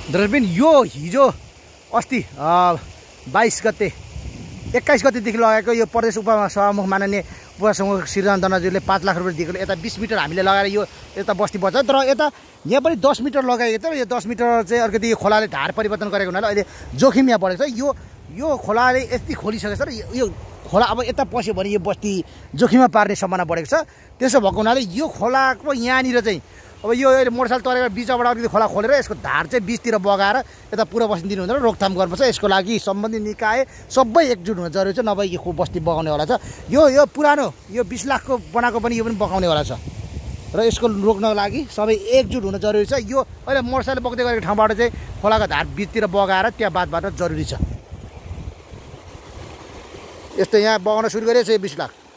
दर्शकबिन यो हिजो अस्ति 22 गते 21 गतेदेखि लगाएको यो प्रदेश उपसभामुख माननीय उपसभामुख श्रीराम दनाजुले 5 लाख रुपैयाँ दिएको यता 20 मिटर हामीले लगाएर यो यता बस्ती बच्छ तर यता यहाँ पनि 10 मिटर लगाएको छ। यो 10 मिटर चाहिँ अलिकति यो खोलाले धार परिवर्तन गरेको हुनाले अहिले जोखिम यहाँ बढेको छ। यो खोलाले यति खोलिसकेको छ र यो खोला अब यता पस्यो भने यो बस्ती जोखिममा पार्ने सम्भावना बढेको छ। त्यसो भएको हुनाले यो खोलाको यहाँनिर चाहिँ अब यो मोटरसाइकल तरेर बिचबाट अलिकति खोला खोलेर यसको धार चाहिँ बिचतिर बगाएर यता पुरा बस्ती दिनु हुँदैन, रोकथाम गर्नुपर्छ। यसको लागि सम्बन्धित निकाय सबै एकजुट हुन जरुरी छ, नभए यो बस्ती बगाउनेवाला छ। यो पुरानो यो 20 लाखको बनाएको पनि यो पनि बगाउनेवाला छ र यसको रोक्नको लागि सबै एकजुट हुन जरुरी छ। यो अहिले मोटरसाइकल बग्दै गरेको ठाउँबाट चाहिँ खोलाको धार बिचतिर बगाएर त्यहाँ बाँध्न जरुरी छ। यस्तो यहाँ बगाउन सुरु गरेको छ 20 लाख।